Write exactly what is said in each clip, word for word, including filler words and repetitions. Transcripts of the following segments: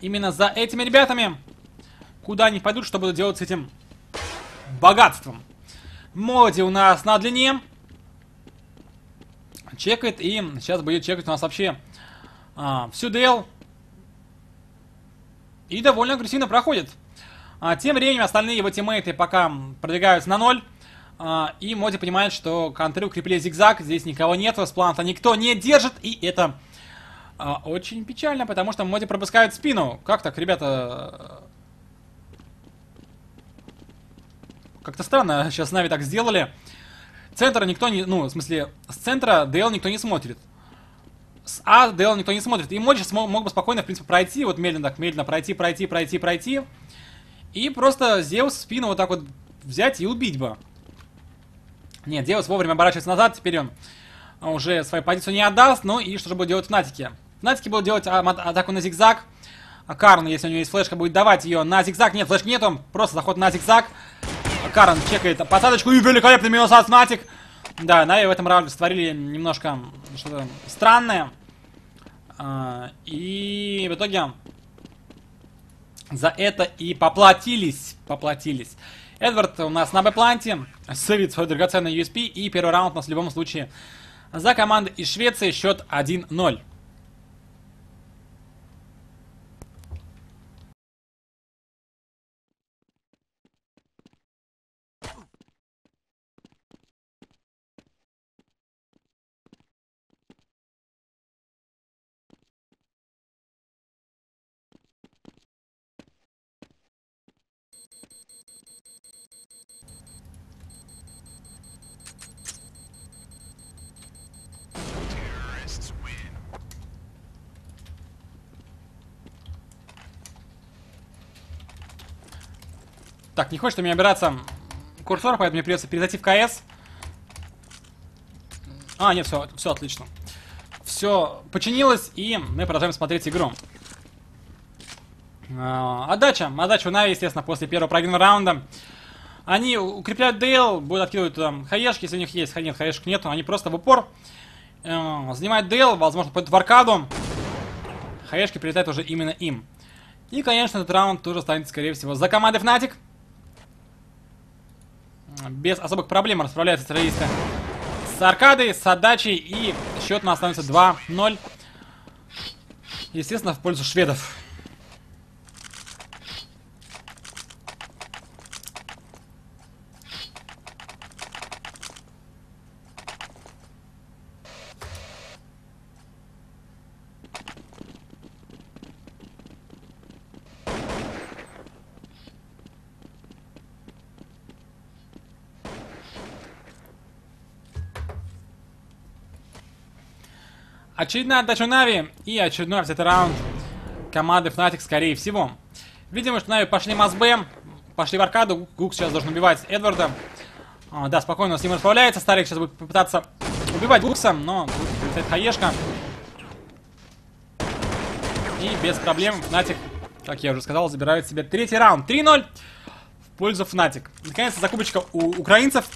именно за этими ребятами. Куда они пойдут, что будут делать с этим богатством. Моди у нас на длине. Чекает, и сейчас будет чекать у нас вообще а, всю ДЛ. И довольно агрессивно проходит. А, тем временем остальные его тиммейты пока продвигаются на ноль. А, и Моди понимает, что контры укрепили зигзаг. Здесь никого нет, с планета никто не держит. И это а, очень печально, потому что Моди пропускает спину. Как так, ребята? Как-то странно сейчас Нави так сделали. Центр никто не... Ну, в смысле, с центра ДЛ никто не смотрит. С А ДЛ никто не смотрит. И Моди мог, мог бы спокойно, в принципе, пройти. Вот медленно так, медленно пройти, пройти, пройти, пройти. И просто Зеус в спину вот так вот взять и убить бы. Нет, Зеус вовремя оборачивается назад. Теперь он уже свою позицию не отдаст. Ну и что же будет делать Фнатики? Фнатики будут делать а атаку на зигзаг. А Карн, если у него есть флешка, будет давать ее на зигзаг. Нет, флешки нету. Просто заход на зигзаг. Карн чекает посадочку и великолепный минус от Фнатик. Да, Нави в этом раунде створили немножко что-то странное. А, и в итоге за это и поплатились. Поплатились. Эдвард у нас на Б-планте. Сейвит свой драгоценный ю эс пи. И первый раунд у нас в любом случае за командой из Швеции. Счет один ноль. Так, не хочет у меня убираться курсор, поэтому мне придется перезайти в КС. А, нет, все, все отлично. Все починилось, и мы продолжаем смотреть игру. А, отдача. Отдача у Нави, естественно, после первого проигранного раунда. Они укрепляют ДЛ, будут откидывать там хаешки, если у них есть. Нет, хаешек нету, они просто в упор э, занимают ДЛ, возможно, пойдут в аркаду. Хаешки прилетают уже именно им. И, конечно, этот раунд тоже станет, скорее всего, за командой Fnatic. Без особых проблем расправляются террористы с аркадой, с отдачей. И счет у нас становится два ноль. Естественно, в пользу шведов. Очередная отдача Нави и очередной взятый раунд команды Fnatic, скорее всего. Видимо, что Нави пошли масс Б, пошли в аркаду. Гукс сейчас должен убивать Эдварда. А, да, спокойно с ним расправляется. Старик сейчас будет попытаться убивать Гукса, но тут прилетает хаешка. И без проблем Fnatic, как я уже сказал, забирает себе третий раунд. три ноль в пользу Fnatic. Наконец-то закупочка у украинцев.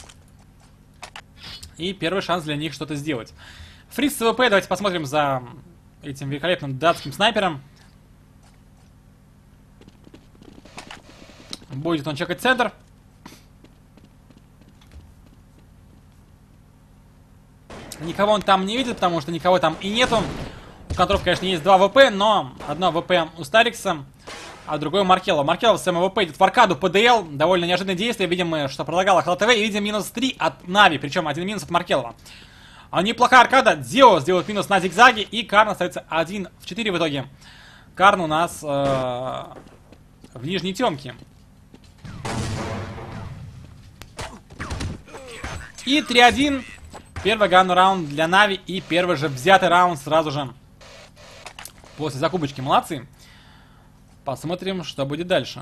И первый шанс для них что-то сделать. Фриз с ВП, давайте посмотрим за этим великолепным датским снайпером. Будет он чекать центр. Никого он там не видит, потому что никого там и нету. У контров, конечно, есть два ВП, но одно ВП у Старикса, а другое у Маркела. Маркел с МВП идет в аркаду по ДЛ. Довольно неожиданное действие. Видим, что предлагала ХЛТВ. И видим минус три от Нави, причем один минус от Маркелова. А неплохая аркада. Дзео сделает минус на зигзаге. И Карн остается один в четыре в итоге. Карн у нас э, в нижней темке. И три один. Первый ганный раунд для Нави. И первый же взятый раунд сразу же после закупочки. Молодцы. Посмотрим, что будет дальше.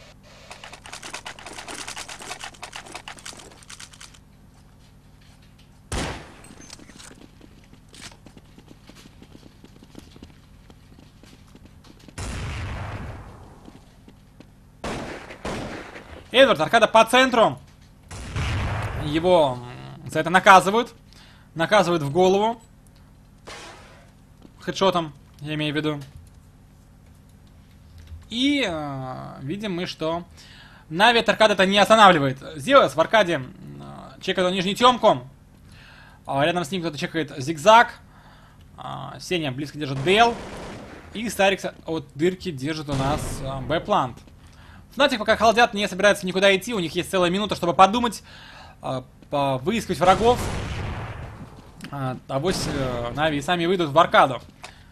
Эдвард, аркада по центру. Его за это наказывают. Наказывают в голову. Хедшотом, я имею в виду. И э, видим мы, что Нави аркада это не останавливает. Зеус в аркаде э, чекает нижнюю темку. А рядом с ним кто-то чекает зигзаг. Э, Сеня близко держит Дейл. И Старикс от дырки держит у нас э, Б-плант. Фнатик пока холодят, не собирается никуда идти. У них есть целая минута, чтобы подумать, э, выискивать врагов. Э, авось э, Нави сами выйдут в аркаду.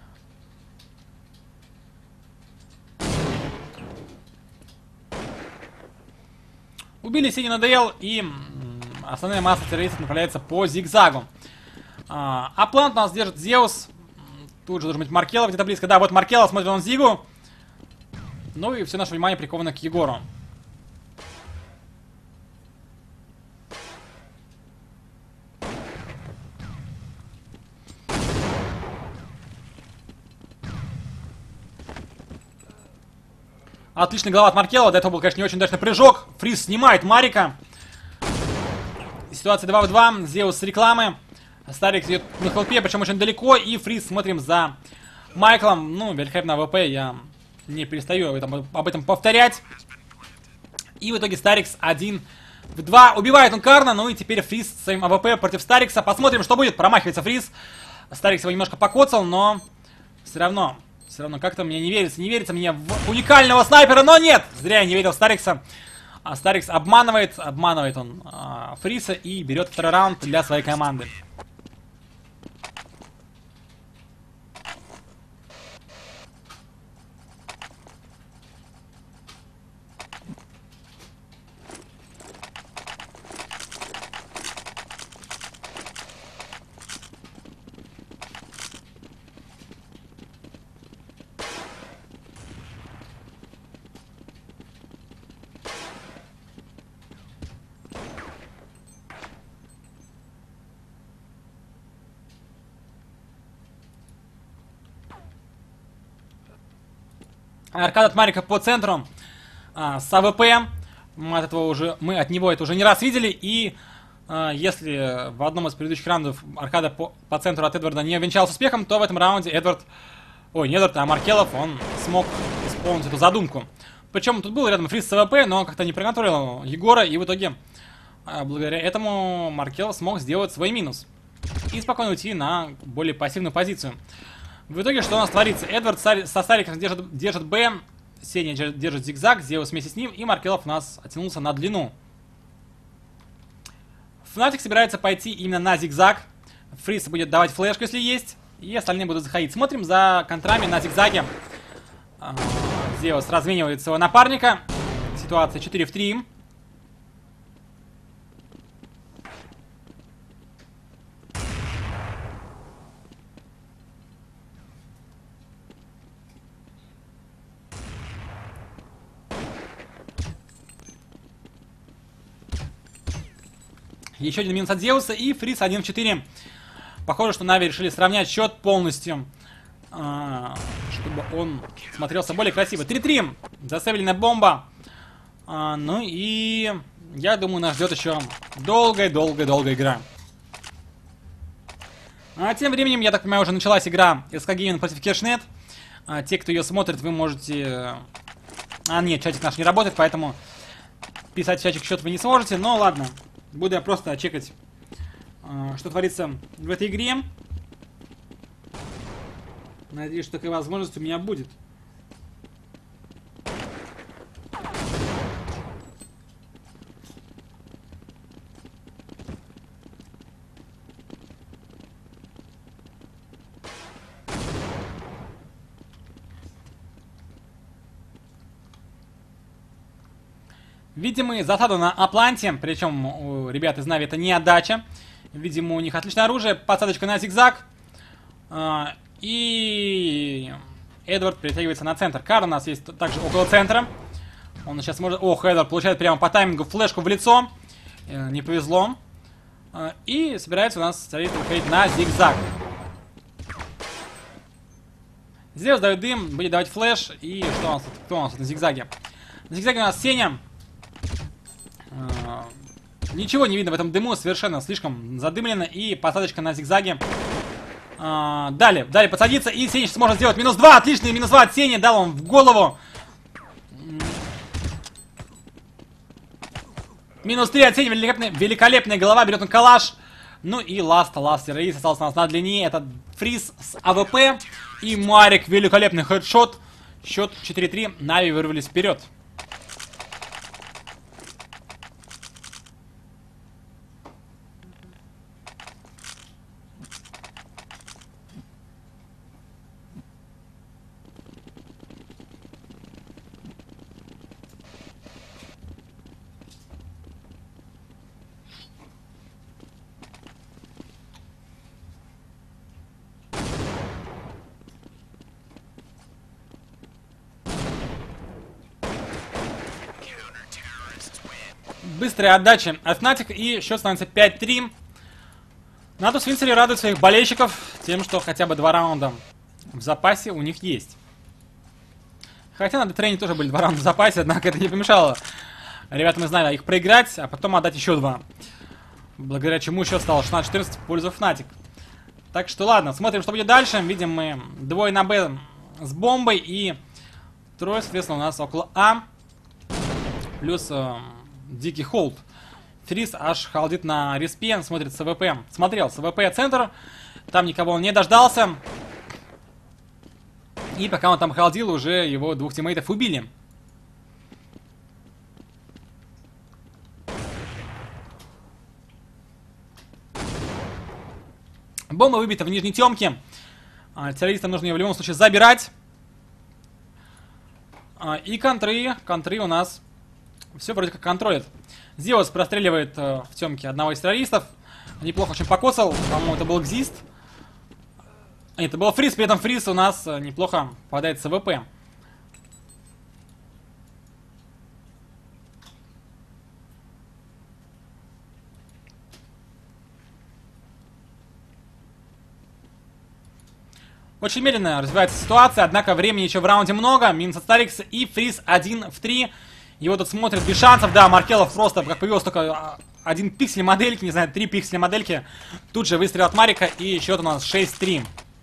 Убили Синю на ДЛ, и основная масса террористов направляется по зигзагу. А, а плант у нас держит Зеус. Тут же должен быть Маркелов где-то близко. Да, вот Маркелов, смотрит он Зигу. Ну и все наше внимание приковано к Егору. Отличный голова от Маркелова. До этого был, конечно, не очень удачный прыжок. Фриз снимает Марика. Ситуация два в два. Зеус с рекламы. Старик идет на хелпе, причем очень далеко. И Фриз смотрим за Майклом. Ну, великолепно АВП. Я не перестаю об этом, об этом повторять. И в итоге Старикс один в два. Убивает он Карна. Ну и теперь Фриз с своим АВП против Старикса. Посмотрим, что будет. Промахивается Фриз. Старикс его немножко покоцал, но все равно... Все равно как-то мне не верится, не верится мне в уникального снайпера, но нет! Зря я не верил в Старикса. А Старикс обманывает, обманывает он а, Фриса и берет второй раунд для своей команды. Аркада от Марика по центру а, с АВП. Мы от, этого уже, мы от него это уже не раз видели. И а, если в одном из предыдущих раундов аркада по, по центру от Эдварда не увенчалась успехом, то в этом раунде Эдвард... Ой, не Эдвард, а Маркелов, он смог исполнить эту задумку. Причем тут был рядом Фриз с АВП, но он как-то не проконтролировал Егора. И в итоге, а, благодаря этому, Маркелов смог сделать свой минус. И спокойно уйти на более пассивную позицию. В итоге, что у нас творится? Эдвард со Стариком держит, держит Б, Сеня держит зигзаг, Зеус вместе с ним, и Маркелов у нас оттянулся на длину. Фнатик собирается пойти именно на зигзаг. Фриз будет давать флешку, если есть, и остальные будут заходить. Смотрим за контрами на зигзаге. Зеус разменивает своего напарника. Ситуация четыре в три. Еще один минус от Зеуса и Фриз один в четыре. Похоже, что Нави решили сравнять счет полностью, чтобы он смотрелся более красиво. три три. Засейвленная бомба. Ну и я думаю, нас ждет еще долгая-долгая-долгая игра. А тем временем, я так понимаю, уже началась игра эс ка Gaming против Кешнет. Те, кто ее смотрит, вы можете... А нет, чатик наш не работает, поэтому писать в чатик счет вы не сможете. Но ладно. Буду я просто чекать, что творится в этой игре. Надеюсь, что такая возможность у меня будет. Видимо, засада на Апланте, причем у ребят из Нави это не отдача. Видимо, у них отличное оружие, подсадочка на зигзаг. И Эдвард перетягивается на центр. Кар у нас есть также около центра. Он сейчас может... Ох, Эдвард получает прямо по таймингу флешку в лицо. Не повезло. И собирается у нас выходить на зигзаг. Зеус дает дым, будет давать флеш. И что у нас тут? Кто у нас тут на зигзаге? На зигзаге у нас Сеня. Ничего не видно в этом дыму, совершенно слишком задымлено. И посадочка на зигзаге. Далее, далее подсадиться. И Сеня сможет сделать минус два. Отличный минус два от Сени. Дал он в голову Минус три от сети, великолепная, великолепная голова, берет он калаш. Ну и ласт, ласт террорист остался у нас на длине. Это Фриз с АВП. И Марик, великолепный хедшот. Счет четыре три, Нави вырвались вперед. Быстрая отдача от Fnatic, и счет становится пять три. Натус Винсери радует своих болельщиков тем, что хотя бы два раунда в запасе у них есть. Хотя на Детрейне тоже были два раунда в запасе, однако это не помешало ребятам из Нави их проиграть, а потом отдать еще два. Благодаря чему счет стал шестнадцать четырнадцать в пользу Fnatic. Так что ладно, смотрим, что будет дальше. Видим мы двое на Б с бомбой и трое, соответственно, у нас около А. Плюс... Э Дикий холд. Фриз аж халдит на респе, смотрит с АВП. Смотрел с АВП центр. Там никого он не дождался. И пока он там халдил, уже его двух тиммейтов убили. Бомба выбита в нижней темке. Террористам нужно ее в любом случае забирать. И контры. Контры у нас все вроде как контролит. Зеус простреливает э, в темке одного из террористов. Неплохо очень покоцал. По-моему, это был Гзист. Нет, это был Фриз. При этом Фриз у нас э, неплохо попадает с АВП. Очень медленно развивается ситуация. Однако времени еще в раунде много. Минус от Старикса и Фриз один в три. Его тут смотрят без шансов, да, Маркелов просто, как появилось только один пиксель модельки, не знаю, три пикселя модельки. Тут же выстрел от Марика, и счет у нас шесть три.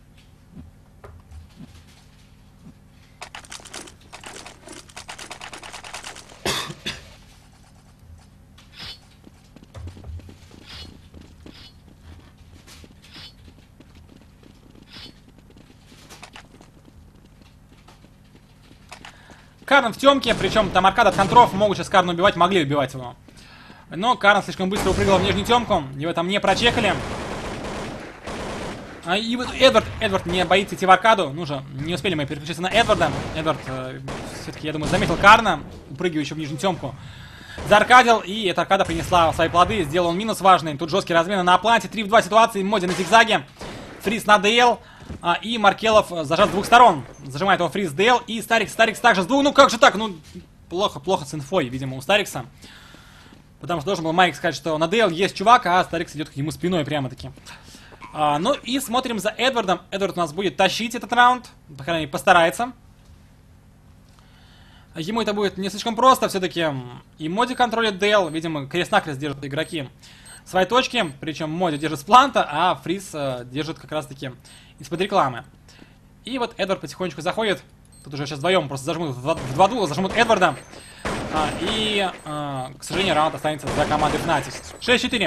Карн в темке, причем там аркада от контров могут сейчас Карна убивать, могли убивать его. Но Карн слишком быстро упрыгал в нижнюю темку, его там не прочекали. А, и вот Эдвард, Эдвард не боится идти в аркаду, ну же, не успели мы переключиться на Эдварда. Эдвард э, все-таки, я думаю, заметил Карна, упрыгивающего в нижнюю темку. Зааркадил, и эта аркада принесла свои плоды, сделал он минус важный. Тут жесткие размены на Апланте, три в два ситуации, Моди на зигзаге, Фриз на ДЛ. А, и Маркелов зажат с двух сторон. Зажимает его Фриз ДЛ. И Старикс, Старикс также с двух. Ну как же так? Ну, плохо, плохо с инфой, видимо, у Старикса. Потому что должен был Майк сказать, что на ДЛ есть чувак, а Старикс идет к нему спиной прямо-таки. А, ну и смотрим за Эдвардом. Эдвард у нас будет тащить этот раунд. По крайней мере, постарается. Ему это будет не слишком просто. Все-таки и Моди контролит ДЛ. Видимо, крест-накрест держат игроки свои точки. Причем Моди держит с планта, а Фриз э, держит как раз-таки из-под рекламы. И вот Эдвард потихонечку заходит. Тут уже сейчас вдвоем просто зажмут в два дула, зажмут Эдварда. А, и, а, к сожалению, раунд останется за командой Fnatic. шесть четыре.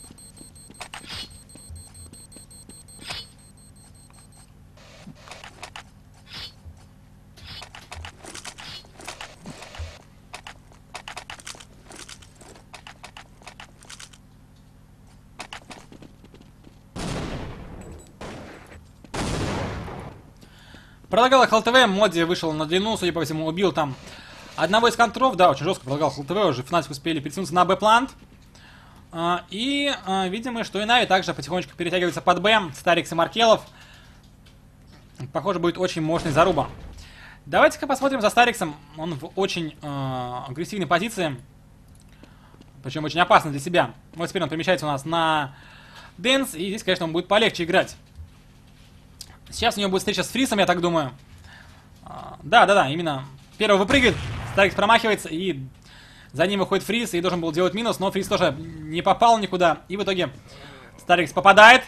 Предлагал ХЛТВ, Моди вышел на длину, судя по всему, убил там одного из контров. Да, очень жестко предлагал ХЛТВ, уже Fnatic успели перетянуться на Б-плант. А, и, а, видимо, что и Нави также потихонечку перетягивается под Б. Старикс и Маркелов. Похоже, будет очень мощный заруба. Давайте-ка посмотрим за Стариксом. Он в очень а, агрессивной позиции. Причем очень опасно для себя. Вот теперь он перемещается у нас на Дэнс. И здесь, конечно, он будет полегче играть. Сейчас у него будет встреча с Фрисом, я так думаю. Да-да-да, именно. Первый выпрыгивает, Старикс промахивается, и за ним выходит Фриз, и должен был делать минус, но Фриз тоже не попал никуда. И в итоге Старикс попадает.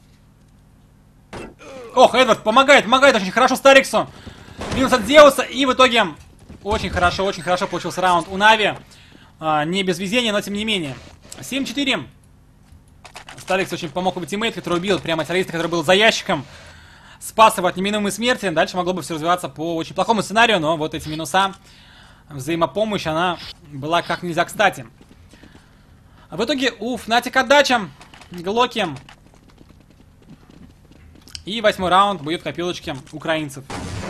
Ох, Эдвард помогает, помогает очень хорошо Стариксу. Минус от Зеуса, и в итоге очень хорошо, очень хорошо получился раунд у Нави. А, не без везения, но тем не менее. семь четыре. Старикс очень помог его тиммейт, который убил прямо террориста, который был за ящиком. Спас его от неминуемой смерти. Дальше могло бы все развиваться по очень плохому сценарию, но вот эти минуса, взаимопомощь, она была как нельзя кстати. А в итоге у Фнатик отдача. Глоки. И восьмой раунд будет в копилочке украинцев.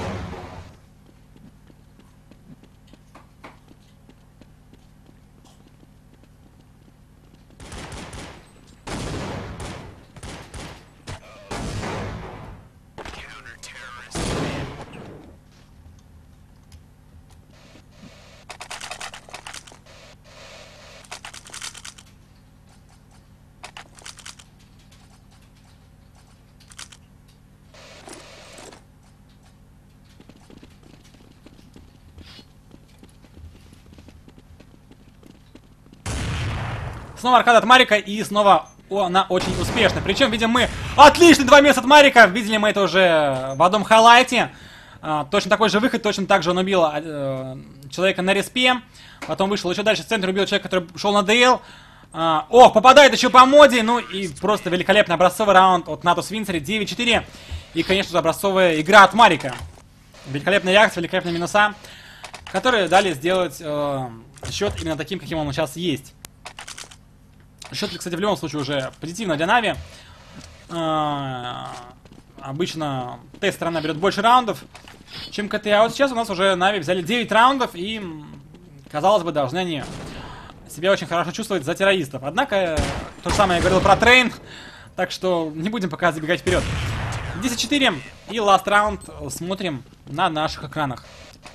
Снова аркада от Марика, и снова она очень успешна. Причем видим мы отличный два места от Марика. Видели мы это уже в одном хайлайте. А, точно такой же выход, точно так же он убил а, человека на респе. Потом вышел еще дальше в центр, убил человека, который шел на ДЛ. А, ох, попадает еще по моде. Ну и просто великолепный образцовый раунд от Натус Винсери. девять четыре. И, конечно же, образцовая игра от Марика. Великолепная реакция, великолепные минуса, которые дали сделать э, счет именно таким, каким он сейчас есть. Счет, кстати, в любом случае уже позитивно для Нави. Э, обычно тест-сторона берет больше раундов, чем КТ. А вот сейчас у нас уже Нави взяли девять раундов, и, казалось бы, должны они себя очень хорошо чувствовать за террористов. Однако, то же самое я говорил про трейн, так что не будем пока забегать вперед. десять четыре и last раунд смотрим на наших экранах.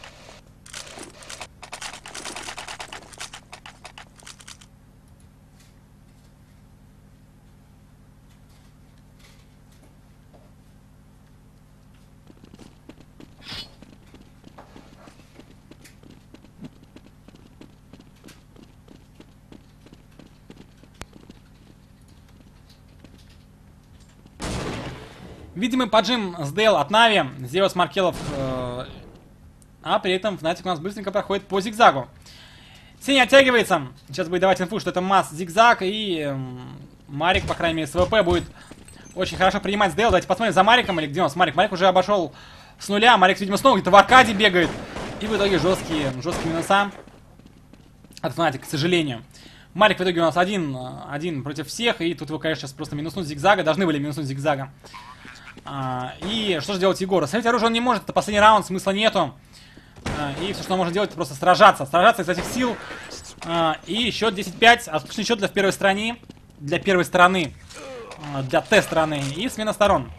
Видимый поджим с Дейл от Нави, сделал с Маркелов, э, а при этом Фнатик у нас быстренько проходит по зигзагу. Сеня оттягивается, сейчас будет давать инфу, что это масс зигзаг, и э, Марик, по крайней мере, с ВП будет очень хорошо принимать с Дейл. Давайте посмотрим за Мариком, или где у нас Марик. Марик уже обошел с нуля, Марик, видимо, снова где-то в аркаде бегает, и в итоге жесткие, жесткие минуса от Фнатика, к сожалению. Марик в итоге у нас один, один против всех, и тут его, конечно, сейчас просто минуснуть зигзага, должны были минуснуть зигзага. А, и что же делать Егору? Ставить оружие он не может, это последний раунд, смысла нету. А, и все, что он может делать, это просто сражаться. Сражаться из этих сил. А, и счет десять пять, отличный счет для первой страны. Для первой стороны. А, для Т-стороны. И смена сторон.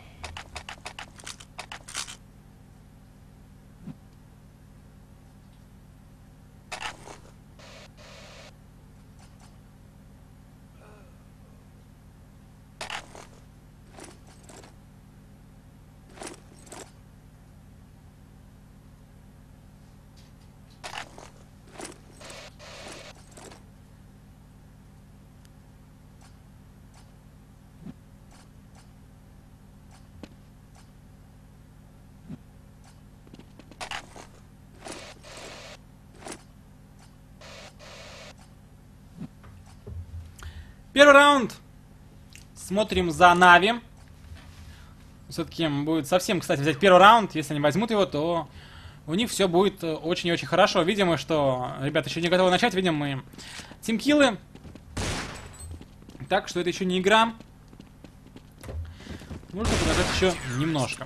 Первый раунд. Смотрим за Нави. Все-таки будет совсем, кстати, взять первый раунд. Если они возьмут его, то у них все будет очень и очень хорошо. Видим мы, что ребята еще не готовы начать. Видим мы тимкиллы. Так что это еще не игра. Нужно подождать еще немножко.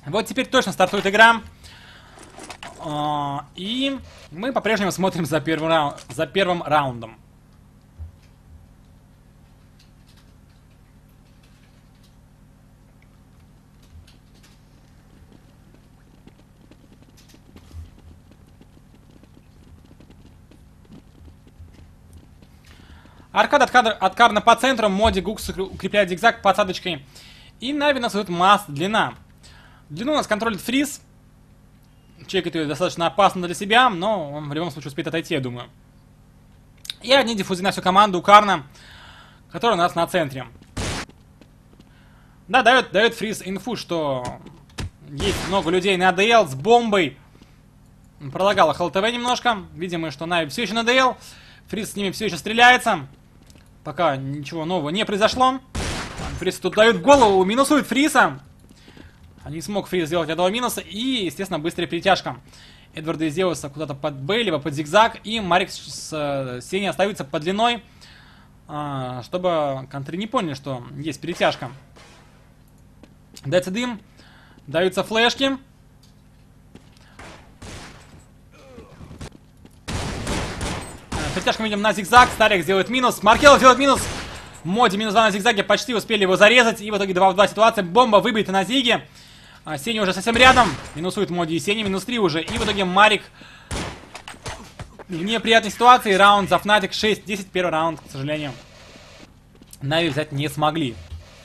Вот теперь точно стартует игра. А, и мы по-прежнему смотрим за первым, рау... за первым раундом. Аркада откарна по центру, моди Гукс укрепляет зигзаг подсадочкой. И Нави нас идет масс длина. Длину у нас контролит Фриз. Чекает ее достаточно опасно для себя, но он в любом случае успеет отойти, я думаю. И одни диффузы на всю команду у Карна, который у нас на центре. Да, дает, дает Фриз инфу, что есть много людей на АДЛ с бомбой. Пролагала ХЛТВ немножко. Видимо, что Нави все еще на АДЛ. Фриз с ними все еще стреляется. Пока ничего нового не произошло. Фриз тут дает голову, минусует Фриза. Не смог Фриз сделать этого минуса. И, естественно, быстрая перетяжка Эдварда и Зеуса куда-то под Б, либо под зигзаг. И Марик с э, Сеней остаются под длиной. Э, чтобы контры не поняли, что есть перетяжка. Дается дым. Даются флешки. Перетяжку видим на зигзаг. Старик сделает минус. Маркелов делает минус. Моди минус два на зигзаге. Почти успели его зарезать. И в итоге два в два ситуация. Бомба выбита на зиге. А Сеня уже совсем рядом. Минусует Моди и Сеня. Минус три уже. И в итоге Марик в неприятной ситуации. Раунд за Fnatic шесть десять. Первый раунд, к сожалению, Нави взять не смогли.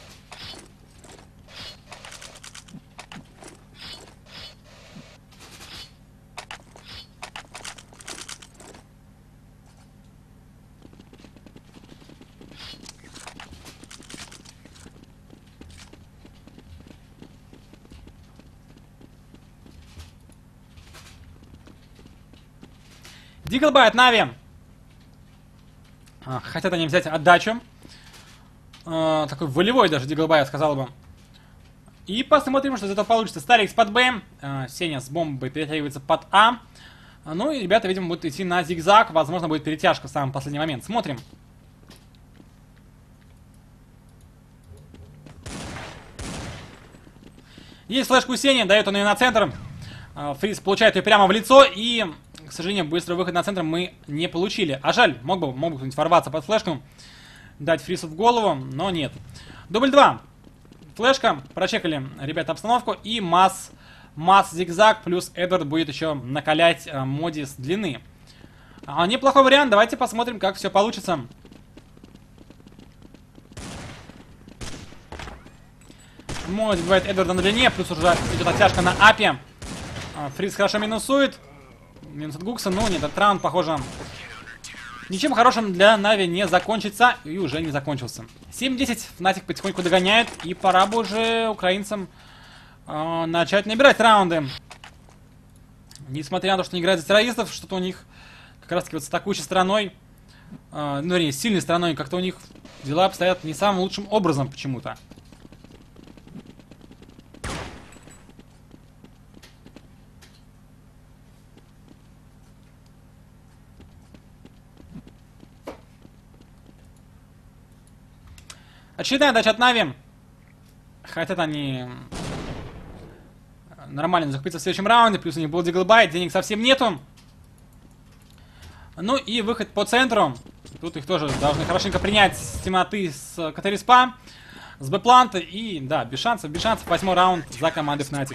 Диглбай от Нави. А, хотят они взять отдачу. А, такой волевой даже Диглбай, я сказал бы. И посмотрим, что из этого получится. Старикс под Б. А, Сеня с бомбой перетягивается под А. А. Ну и ребята, видимо, будут идти на зигзаг. Возможно, будет перетяжка в самый последний момент. Смотрим. Есть флешка у Сени, дает он ее на центр. А, Фриз получает ее прямо в лицо и... К сожалению, быстрый выход на центр мы не получили. А жаль, мог бы, мог бы кто-нибудь ворваться под флешку, дать Фрису в голову, но нет. Дубль два. Флешка. Прочекали, ребята, обстановку. И масс, масс зигзаг плюс Эдвард будет еще накалять а, Моди с длины. А, неплохой вариант. Давайте посмотрим, как все получится. Моди бывает Эдварда на длине, плюс уже идет оттяжка на апе. А, Фриз хорошо минусует. Минус от Гукса, но нет, этот раунд, похоже, ничем хорошим для Нави не закончится. И уже не закончился. семь десять, Fnatic потихоньку догоняет. И пора бы уже украинцам э, начать набирать раунды. Несмотря на то, что не играют за террористов, что-то у них как раз таки вот с атакующей стороной, э, ну, вернее, с сильной стороной, как-то у них дела обстоят не самым лучшим образом почему-то. Очередная дача от Нави. Хотят они нормально закупиться в следующем раунде. Плюс у них был Диглбай. Денег совсем нету. Ну и выход по центру. Тут их тоже должны хорошенько принять с темноты с Катариспа. С Б-планта. И да, без шансов, без шансов. Восьмой раунд за командой Fnatic.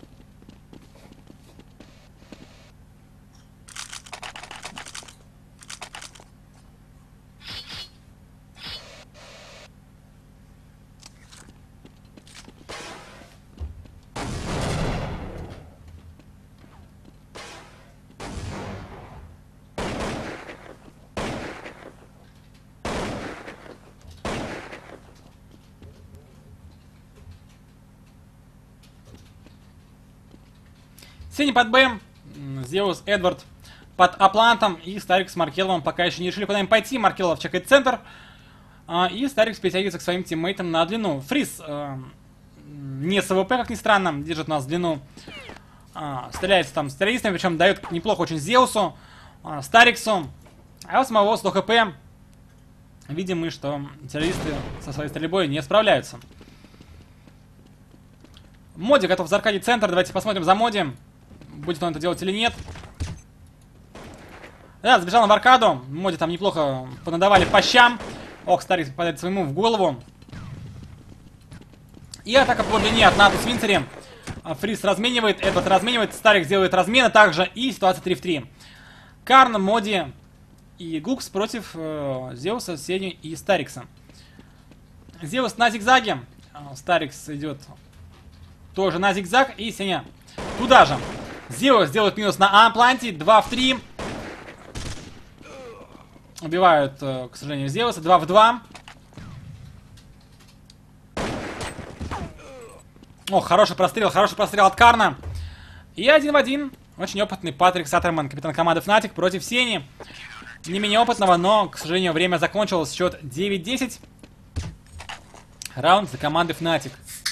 Синий под Б, Зеус, Эдвард под Аплантом и Старик с Маркеловым пока еще не решили куда им пойти. Маркелов чекает центр. А, и Старик перетягивается к своим тиммейтам на длину. Фриз а, не с АВП, как ни странно, держит нас длину. А, стреляется там с террористами, причем дает неплохо очень Зеусу, а, Стариксу. А у самого сто хп видим мы, что террористы со своей стрельбой не справляются. Моди готов заркадить центр. Давайте посмотрим за Моди. Будет он это делать или нет. Да, забежал он в аркаду. Моди там неплохо понадавали по щам. Ох, Старикс попадает своему в голову. И атака по длине от Натус Винцери. Фриз разменивает, Эдвард разменивает, Старикс делает размены также. И ситуация три в три. Карн, Моди и Гукс против э, Зеуса, Сени и Старикса. Зеус на зигзаге. Старикс идет тоже на зигзаг. И Сеня туда же. Зеус делает минус на Ампланте. два в три. Убивают, к сожалению, Зеуса. два в два. О, хороший прострел. Хороший прострел от Карна. И один в один. Очень опытный Патрик Саттерман, капитан команды Фнатик, против Сени. Не менее опытного, но, к сожалению, время закончилось. Счет девять десять. Раунд за командой Фнатик.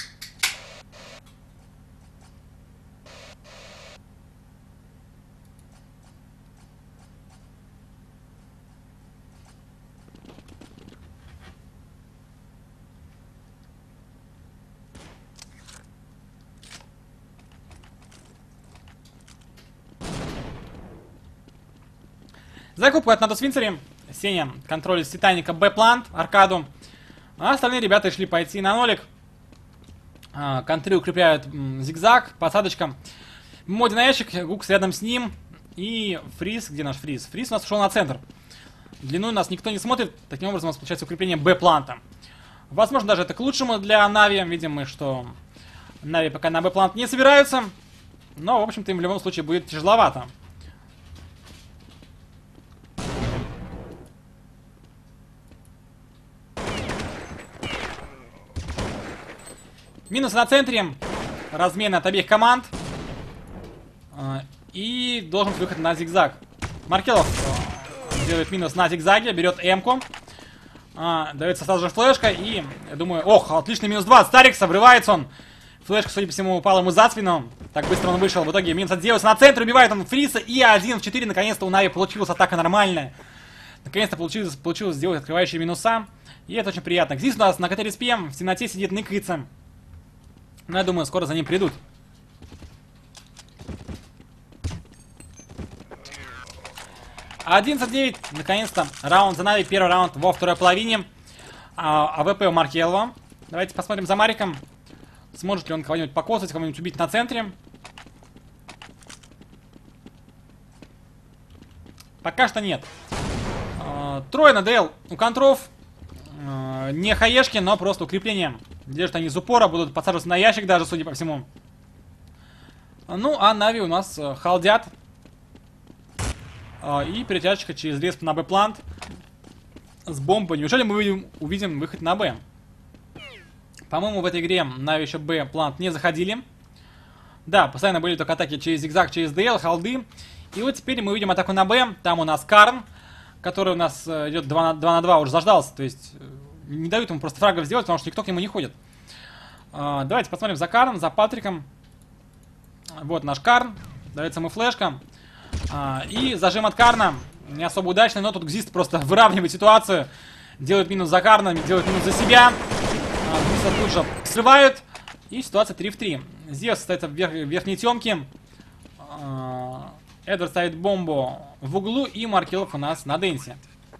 Закупка от Натус Винцери. Сеня контролит с Титаника Б-плант, аркаду. А остальные ребята шли пойти на нолик. А, контры укрепляют м, зигзаг, посадочка. Моди на ящик, Гукс рядом с ним. И Фриз, где наш Фриз? Фриз у нас ушел на центр. Длину у нас никто не смотрит. Таким образом у нас получается укрепление Б-планта. Возможно, даже это к лучшему для Нави. Видим мы, что Нави пока на Б-плант не собираются. Но, в общем-то, им в любом случае будет тяжеловато. Минус на центре. Размен от обеих команд. И должен быть выход на зигзаг. Маркелов делает минус на зигзаге. Берет М-ку. Дается сразу же флешка. И, я думаю, ох, отличный минус два. Старикс, обрывается он. Флешка, судя по всему, упала ему за спину. Так быстро он вышел. В итоге минус от Зеуса на центр. Убивает он Фриса. И один в четыре. Наконец-то у Нави получилась атака нормальная. Наконец-то получилось, получилось сделать открывающие минуса. И это очень приятно. Здесь у нас на КТ-респе в темноте сидит, ныкается. Но я думаю, скоро за ним придут. одиннадцать девять. Наконец-то раунд за Нави. Первый раунд во второй половине. А, АВП у Маркелова. Давайте посмотрим за Мариком. Сможет ли он кого-нибудь покосать, кого-нибудь убить на центре. Пока что нет. А, трое на ДЛ у контров. А, не хаешки, но просто укрепление. Держат они из упора, будут подсаживаться на ящик даже, судя по всему. Ну, а Нави у нас э, халдят. Э, и перетяжечка через респ на Б-плант. С бомбой. Неужели мы увидим, увидим выход на Б? По-моему, в этой игре Нави еще Б-плант не заходили. Да, постоянно были только атаки через зигзаг, через ДЛ, халды. И вот теперь мы увидим атаку на Б. Там у нас Карн, который у нас э, идет два на два, уже заждался. То есть... Не дают ему просто фрагов сделать, потому что никто к нему не ходит. А, давайте посмотрим за Карном, за Патриком. Вот наш Карн. Дается ему флешка. А, и зажим от Карна. Не особо удачный, но тут Гзист просто выравнивает ситуацию. Делает минус за Карна, делает минус за себя. А, Гзиста тут же срывают. И ситуация три в три. Зевс стоит в, верх, в верхней темке. А, Эдвард ставит бомбу в углу. И Маркелов у нас на Денсе.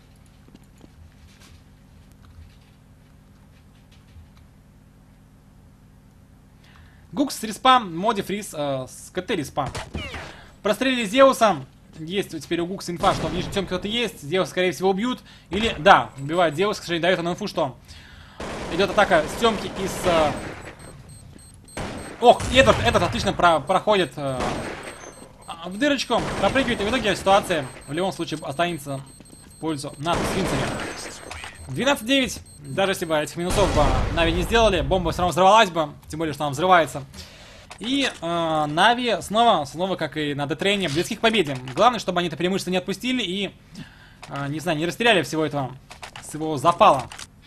Гукс с респа, Моди Фриз э, с КТ респа. Прострелили Зеуса. Есть теперь у Гукса инфа, что в нижней темке кто-то есть. Зеус, скорее всего, убьют. Или, да, убивает Зеус, к сожалению, дает он инфу, что идет атака с темки из... Э... Ох, этот, этот отлично про проходит э... в дырочку, пропрыгивает, и в итоге ситуация в любом случае останется в пользу Натус Винцери. двенадцать девять. Даже если бы этих минусов бы Нави не сделали, бомба все равно взорвалась бы. Тем более, что она взрывается. И э, Нави снова, снова, как и на Детрейне, близки к победе. Главное, чтобы они это преимущество не отпустили и, э, не знаю, не растеряли всего этого, своего запала.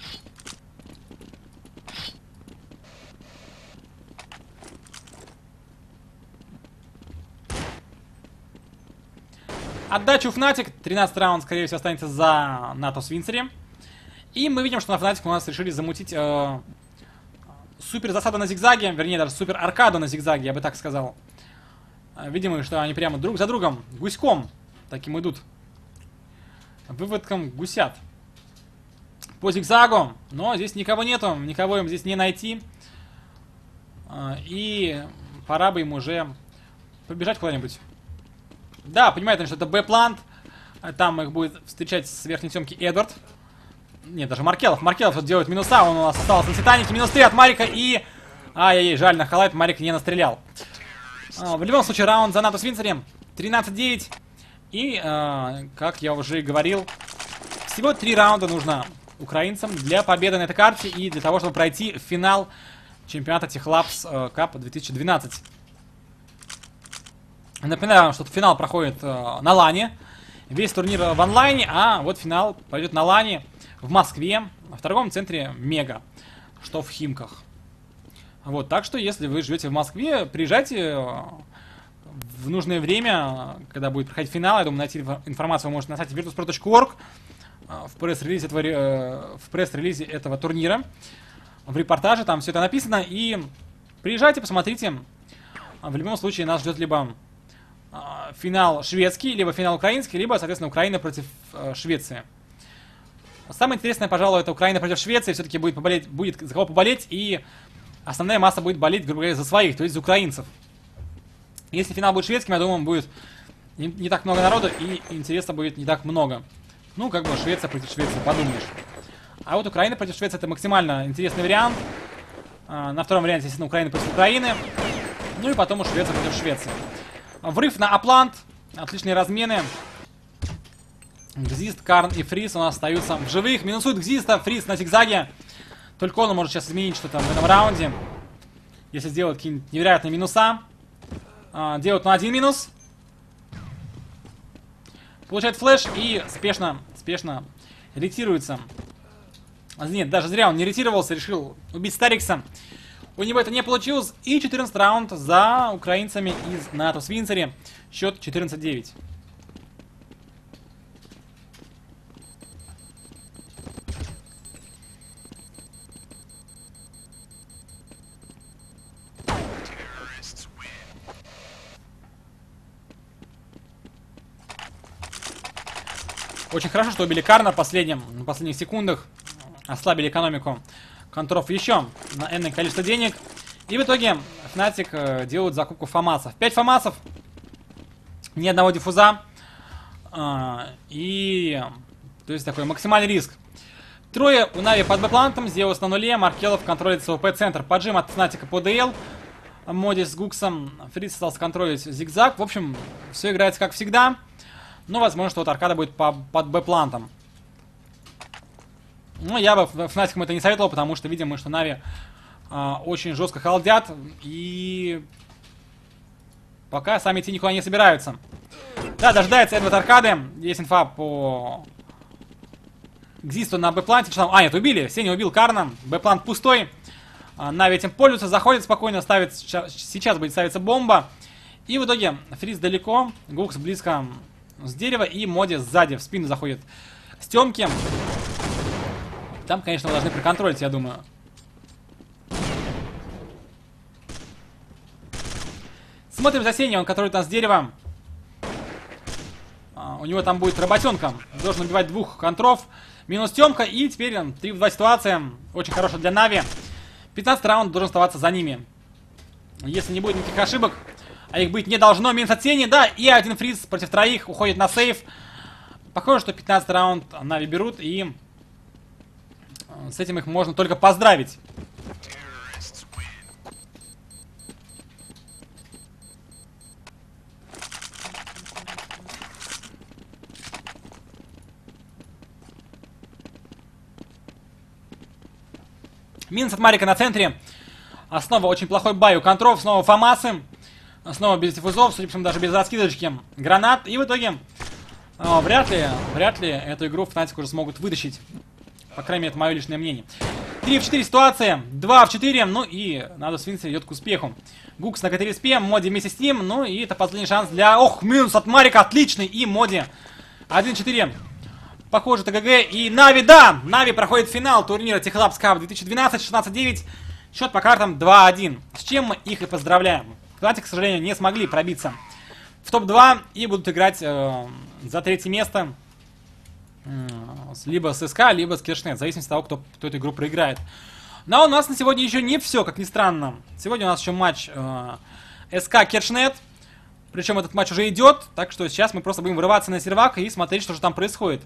Отдачу Фнатик. тринадцатый раунд, скорее всего, останется за Натус Винцери. И мы видим, что на Фнатик у нас решили замутить э, супер засада на зигзаге, вернее, даже супер аркада на зигзаге, я бы так сказал. Видимо, что они прямо друг за другом, гуськом, таким идут. Выводком гусят. По зигзагу, но здесь никого нету, никого им здесь не найти. И пора бы им уже побежать куда-нибудь. Да, понимаете, что это Б-плант. Там их будет встречать с верхней темки Эдвард. Нет, даже Маркелов. Маркелов тут делает минуса. Он у нас остался на Титанике. Минус три от Марика. И... Ай-яй-яй, жаль, на халайт Марик не настрелял. А, в любом случае, раунд за НАТО с Винцерем. тринадцать девять. И, а, как я уже говорил, всего три раунда нужно украинцам для победы на этой карте. И для того, чтобы пройти финал чемпионата Техлабс Cup две тысячи двенадцать. Напоминаю вам, что финал проходит а, на лане. Весь турнир в онлайне, а вот финал пойдет на лане в Москве, в торговом центре Мега, что в Химках. Вот, так что, если вы живете в Москве, приезжайте в нужное время, когда будет проходить финал. Я думаю, найти информацию вы можете на сайте virtus.pro точка org, в пресс-релизе этого, в пресс-релизе этого турнира, в репортаже, там все это написано. И приезжайте, посмотрите. В любом случае нас ждет либо финал шведский, либо финал украинский, либо, соответственно, Украина против э, Швеции. Самое интересное, пожалуй, это Украина против Швеции. Все-таки будет, поболеть, будет за кого поболеть, и основная масса будет болеть, грубо говоря, за своих, то есть за украинцев. Если финал будет шведским, я думаю, будет не, не так много народу, и интереса будет не так много. Ну, как бы Швеция против Швеции, подумаешь. А вот Украина против Швеции — это максимально интересный вариант. А, на втором варианте, естественно, Украина против Украины. Ну и потом у Швеции против Швеции. Врыв на Аплант. Отличные размены. Гзист, Карн и Фриз у нас остаются в живых. Минусует Гзиста. Фриз на зигзаге. Только он может сейчас изменить что-то в этом раунде. Если сделать какие-нибудь невероятные минуса. А, делают на один минус. Получает флеш и спешно, спешно ретируется. Нет, даже зря он не ретировался. Решил убить Старикса. У него это не получилось. И четырнадцатый раунд за украинцами из НАТО с Винцере. Счет четырнадцать девять. Очень хорошо, что убили Карна в последнем, на последних секундах. Ослабили экономику контров еще на энное количество денег. И в итоге Fnatic э, делают закупку фамасов. пять фамасов. Ни одного диффуза. Э, и... То есть такой максимальный риск. Трое у Нави под Б-плантом. Зеус на нуле. Маркелов контролит СВП-центр. Поджим от Fnatic по ДЛ. Моди с Гуксом. Фриц остался контролить зигзаг. В общем, все играется как всегда. Но возможно, что вот аркада будет по, под Б-плантом. Ну, я бы Fnatic это не советовал, потому что видим мы, что Нави э, очень жестко халдят. И пока сами идти никуда не собираются. Да, дожидается Эдвард аркады. Есть инфа по Гзисту на Б-планте. А, нет, убили. Сеня убил Карна. Б-плант пустой. А, Нави этим пользуется. Заходит спокойно. Ставит, сейчас будет ставиться бомба. И в итоге Фриз далеко. Гукс близко с дерева. И Моди сзади в спину заходит с Тёмки. Там, конечно, вы должны проконтролить, я думаю. Смотрим за Сеней, он контролирует нас с дерева. А, у него там будет работенка. Должен убивать двух контров. Минус Тёмка. И теперь три в два ситуация. Очень хорошая для Нави. пятнадцатый раунд должен оставаться за ними. Если не будет никаких ошибок, а их быть не должно. Минус от Сени, да. И один фриз против троих уходит на сейф. Похоже, что пятнадцатый раунд Нави берут. И с этим их можно только поздравить. Минус от Марика на центре. А снова очень плохой бай у контров. Снова фамасы. Снова без диффузов. Судя по всему, даже без раскидочки гранат. И в итоге о, вряд ли, вряд ли эту игру Fnatic уже смогут вытащить. По крайней мере, это мое личное мнение. три в четыре ситуация. два в четыре. Ну и надо с Винцер идет к успеху. Гукс на КТ-респе. Моди вместе с ним. Ну и это последний шанс для... Ох, минус от Марика. Отличный. И Моди. один четыре. Похоже, ТГГ и Нави. Да! Нави проходит финал турнира Техлабс Cup две тысячи двенадцать. шестнадцать девять. Счет по картам два один. С чем мы их и поздравляем. Кстати, к сожалению, не смогли пробиться в топ два и будут играть э, за третье место э, либо с СК, либо с Кершнет, в зависимости от того, кто, кто эту игру проиграет. Но у нас на сегодня еще не все, как ни странно. Сегодня у нас еще матч э, СК Кершнет. Причем этот матч уже идет, так что сейчас мы просто будем врываться на сервак и смотреть, что же там происходит.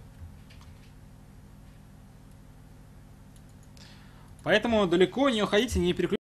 Поэтому далеко не уходите, не переключайтесь.